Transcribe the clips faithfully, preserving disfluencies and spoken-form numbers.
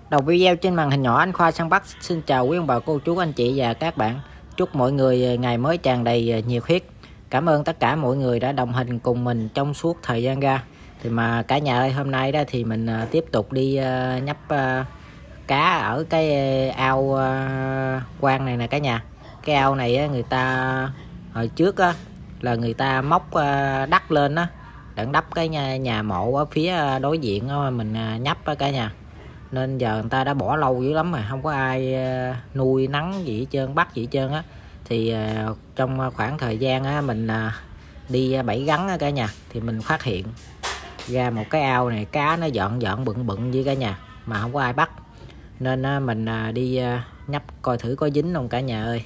Đầu video trên màn hình nhỏ, anh Khoa săn bắt xin chào quý ông bà cô chú anh chị và các bạn. Chúc mọi người ngày mới tràn đầy nhiệt huyết. Cảm ơn tất cả mọi người đã đồng hành cùng mình trong suốt thời gian ra. Thì mà cả nhà ơi, hôm nay đó thì mình tiếp tục đi nhấp cá ở cái ao Quang này nè cả nhà. Cái ao này người ta hồi trước á, là người ta móc đất lên á, đặng đắp cái nhà, nhà mộ ở phía đối diện đó, mình nhấp á cả nhà. Nên giờ người ta đã bỏ lâu dữ lắm mà không có ai nuôi nắng gì hết trơn, bắt gì hết trơn á. Thì trong khoảng thời gian á, mình đi bẫy gắn á cả nhà, thì mình phát hiện ra một cái ao này cá nó dọn dọn bự bự với cả nhà mà không có ai bắt. Nên mình đi nhấp coi thử có dính không cả nhà ơi.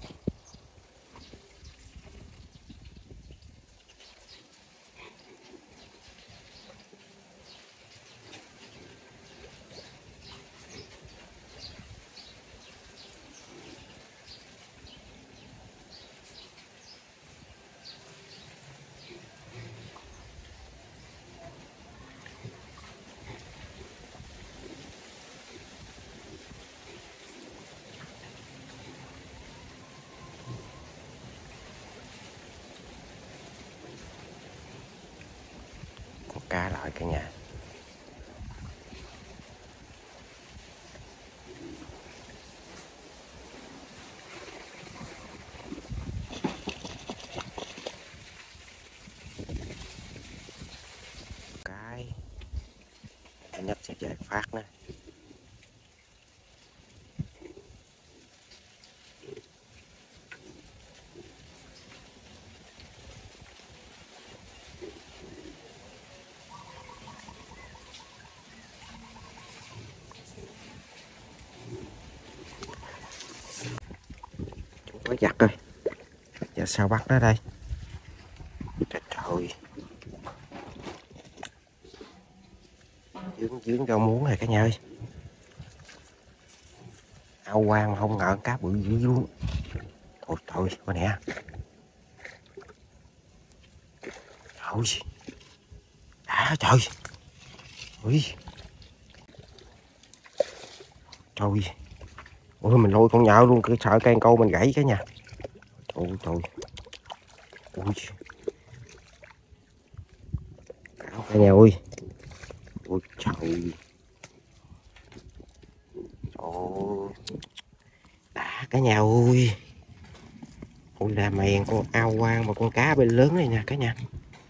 Cá lại cả nhà. Cái nhất sẽ chạy phát nữa. Có giặt rồi. Giờ sao bắt nó đây? Trời trời. Dướng dướng rau muống này cả nhà ơi. Ao Quang mà không ngờ cá bự dữ luôn. Thôi thôi coi nè. Trời. À trời. Ui. Trời. Ôi mình lôi con nhạo luôn, cứ sợ cây câu mình gãy cái nha. Trời trời. Ui. Cào cả nhà ơi. Ôi trời. Trời. Đã cả nhà ơi. Ôi là mèn con Ao Quang và con cá bên lớn này nè cả nhà.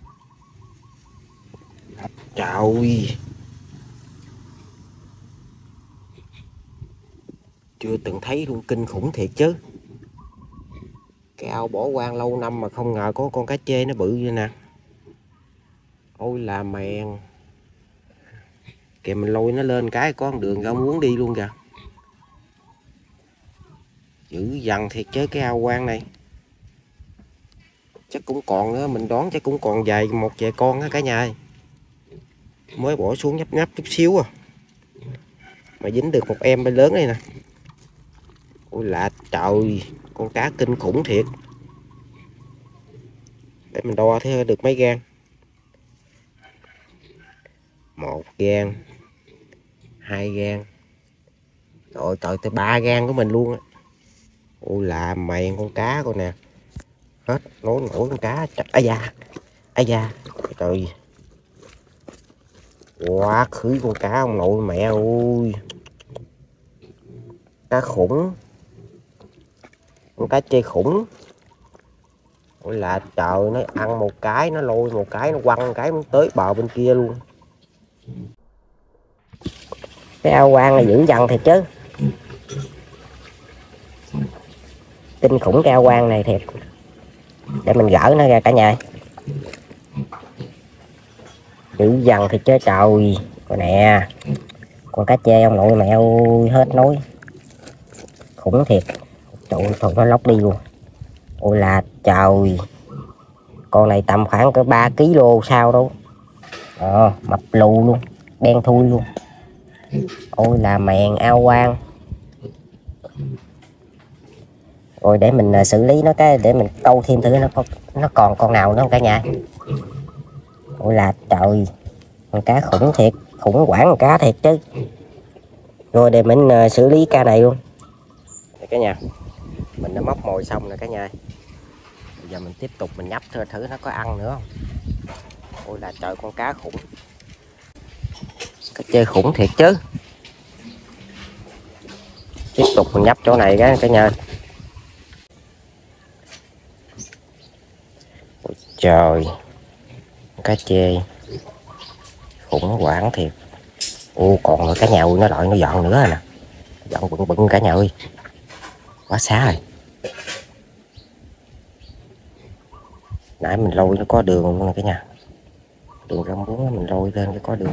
Trời. Chưa từng thấy luôn, kinh khủng thiệt chứ. Cái ao bỏ hoang lâu năm mà không ngờ có con cá chê nó bự như nè. Ôi là mèn. Kìa mình lôi nó lên cái có con đường rau muống đi luôn kìa. Dữ dằn thiệt chứ cái ao Quang này. Chắc cũng còn nữa, mình đoán chắc cũng còn vài một vài con á cả nhà ơi. Mới bỏ xuống nhấp nhấp chút xíu à. Mà dính được một em bên lớn đây nè. Ôi là trời, con cá kinh khủng thiệt. Để mình đo thấy được mấy gan. Một gan, hai gan. Trời trời tới ba gan của mình luôn á. Ôi là mèn con cá coi nè. Hết nối nổi con cá. Ây da. Ây da. Trời. Quá khứ con cá ông nội mẹ ơi. Cá khủng. Con cá chê khủng. Ôi là trời, nó ăn một cái nó lôi một cái nó quăng một cái nó tới bờ bên kia luôn. Cái ao Quang là dữ dằn thiệt chứ. Kinh khủng cái ao Quang này thiệt. Để mình gỡ nó ra cả nhà. Dữ dằn thiệt chứ trời. Coi nè. Con cá chê ông nội mẹ ơi, hết nói. Khủng thiệt. Trời ơi, thôi nó lóc đi luôn. Ôi là trời. Con này tầm khoảng cỡ ba ki lô sao đâu. Ờ, mập lù luôn. Đen thui luôn. Ôi là mèn ao Quang. Rồi để mình xử lý nó cái, để mình câu thêm thử nó nó còn con nào nữa không cả nhà. Ôi là trời. Con cá khủng thiệt. Khủng quảng con cá thiệt chứ. Rồi để mình uh, xử lý ca này luôn. Đây cả nhà, mình đã móc mồi xong rồi cả nhà. Bây giờ mình tiếp tục mình nhấp thử, thử nó có ăn nữa không. Ôi là trời, con cá khủng, cá chơi khủng thiệt chứ. Tiếp tục mình nhấp chỗ này cái cả nhà. Ôi trời, cá chê khủng hoảng thiệt. Ô còn nữa cả nhà ơi, nó lội nó dọn nữa rồi nè, dọn bự bự cả nhà ơi, quá xá rồi. Nãy mình lôi nó có đường luôn nè cả nhà, đường rong muốn mình lôi lên cái có đường.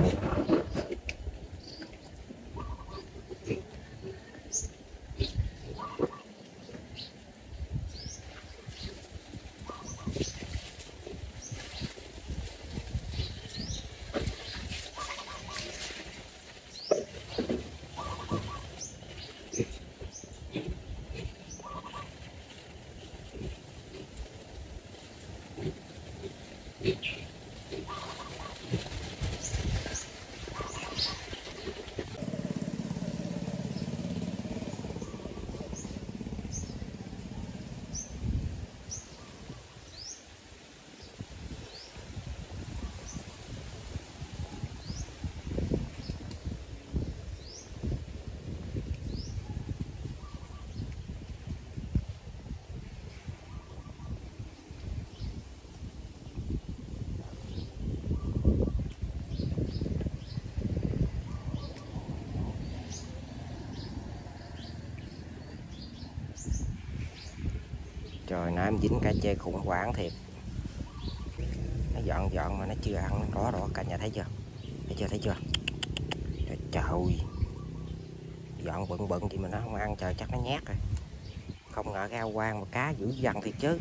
Trời, nãy em dính cá chê khủng hoảng thiệt. Nó dọn dọn mà nó chưa ăn, đó đó cả nhà thấy chưa, thấy chưa thấy chưa. Trời, trời dọn bận bận gì mà nó không ăn, trời chắc nó nhát rồi. Không ngờ cái ao quan mà cá dữ dằn thiệt chứ.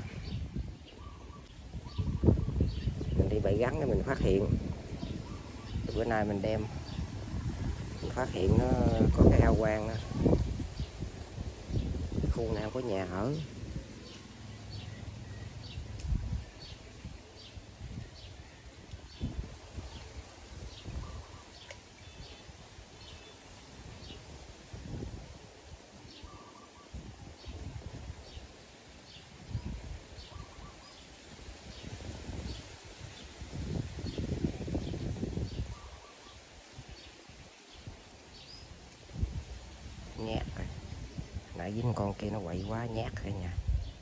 Mình đi bẫy gắn để mình phát hiện. Bữa nay mình đem mình phát hiện nó có cái ao quan đó. Khu nào có nhà ở. Nhát rồi, nãy dính con kia nó quậy quá nhát rồi nha.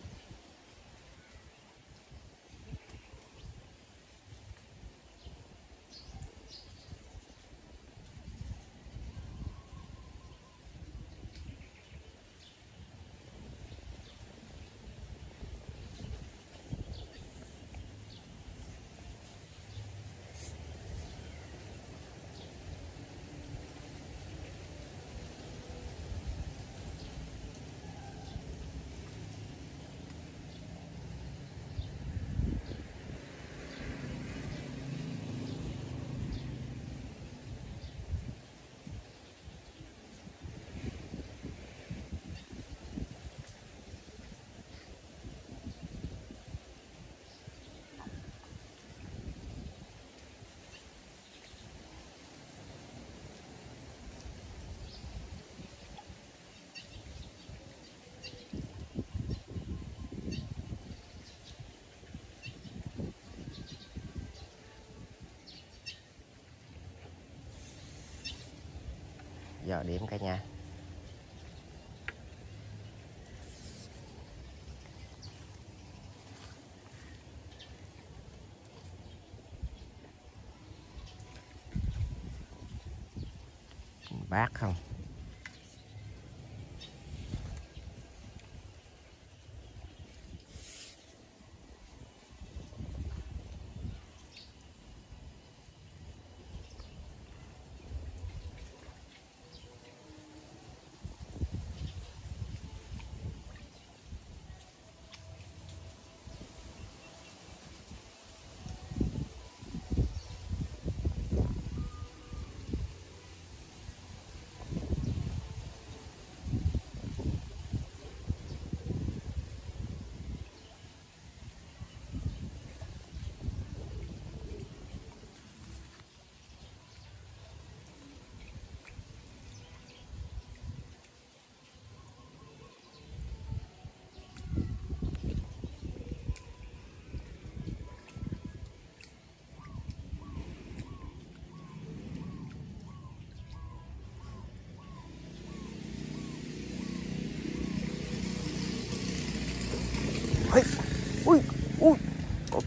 Giờ điểm cả nhà. Bác không.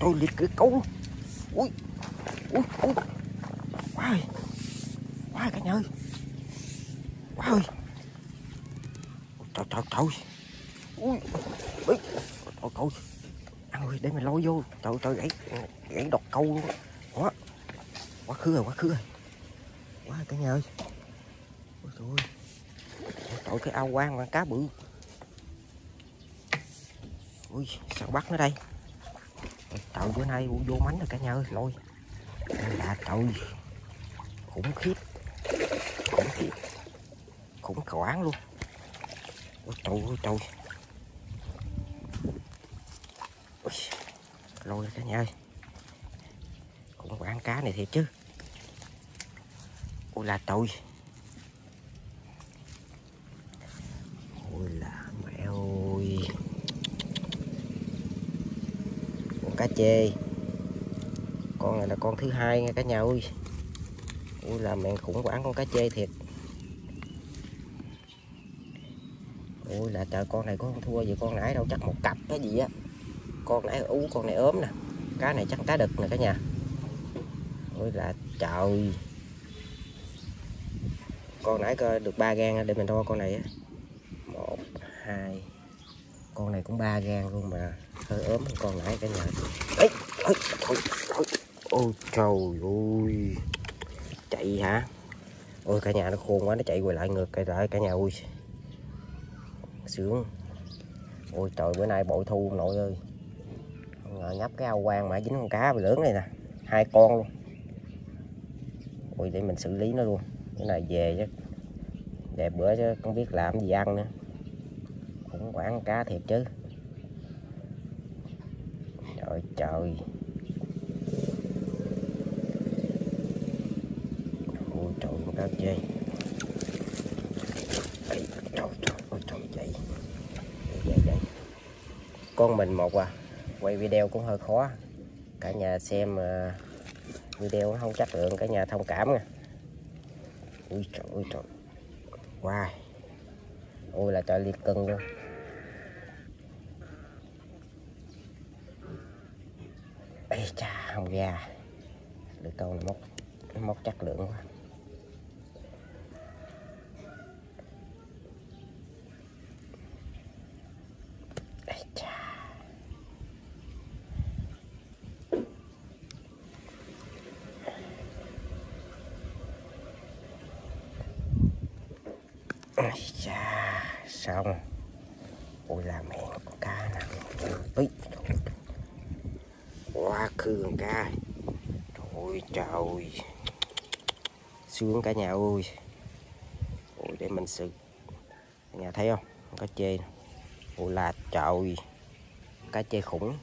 trời, liệt cái câu. Ui ui ui, quá ơi, quá ơi cả nhà ơi, quá ơi, trời trời trời, ui biết, trời trời, ăn ơi để mình lôi vô, trời trời, gãy gãy đọt câu luôn, quá quá khứ rồi, quá khứ rồi, quá cả nhà ơi, ôi trời ơi, trời cái ao quan con cá bự, ui sao bắt nó đây, trời bữa nay vô mánh rồi cả nhà ơi, lôi, là trời, khủng khiếp, khủng khiếp, khủng khoản luôn, ôi trời ơi trời, ôi, lôi cả nhà ơi, khủng khoản cá này thiệt chứ, ôi là trời, ôi là mẹ ơi, con cá chê, con này là con thứ hai nha cả nhà ơi, ôi là mẹ khủng hoảng con cá chê thiệt, ôi là trời, con này có không thua gì con nãy đâu, chắc một cặp cái gì á, con nãy ú, con này ốm nè, cá này chắc cá đực nè cả nhà, ôi là trời, con nãy coi được ba gan để mình đo con này á, một hai, con này cũng ba gan luôn mà hơi ốm hơn con nãy cả nhà. Ấy, ôi, ôi, ôi, ôi trời ơi, chạy hả, ôi cả nhà nó khôn quá, nó chạy quay lại ngược quay lại cả nhà, ui sướng, ôi trời bữa nay bội thu nội ơi, không ngờ nhấp cái ao quan mà dính con cá lớn này nè, hai con luôn, ôi để mình xử lý nó luôn, cái này về chứ, về bữa chứ không biết làm gì ăn nữa, cũng quản cá thiệt chứ, trời trời, ôi trời con cá chê, trời trời, ôi trời chạy, vậy vậy, con mình một à, quay video cũng hơi khó, cả nhà xem uh, video nó không chất lượng, cả nhà thông cảm nha, ui trời ơi trời, wow, ôi là trời liệt cân luôn, ây cha không ra được câu này, móc móc chất lượng quá, ây cha, ây cha xong, ôi là mẹ con cá nè, ui quá khứ con cá, ôi trời, sướng cả nhà ơi, ôi để mình xử, cả nhà thấy không, cá chê, ôi là trời, cá chê khủng,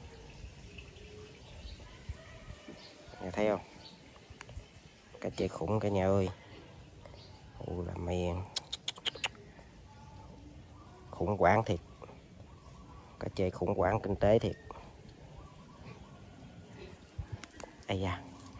cả nhà thấy không, cá chê khủng cả nhà ơi, ôi là mẹ khủng hoảng thiệt, cá chê khủng hoảng kinh tế thiệt, ây da,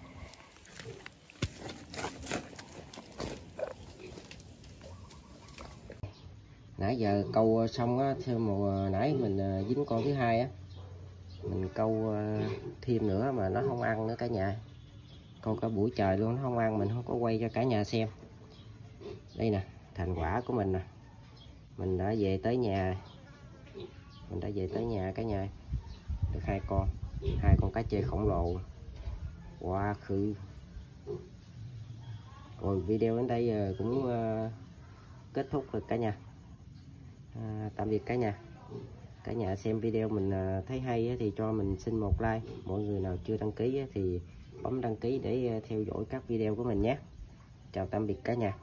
nãy giờ câu xong á, theo mùa nãy mình dính con thứ hai á, mình câu thêm nữa mà nó không ăn nữa cả nhà, câu cả buổi trời luôn nó không ăn, mình không có quay cho cả nhà xem, đây nè thành quả của mình nè, mình đã về tới nhà, mình đã về tới nhà cả nhà, được hai con, hai con cá chê khổng lồ, quá khứ, rồi video đến đây cũng kết thúc rồi cả nhà, à, tạm biệt cả nhà, cả nhà xem video mình thấy hay thì cho mình xin một like, mọi người nào chưa đăng ký thì bấm đăng ký để theo dõi các video của mình nhé, chào tạm biệt cả nhà.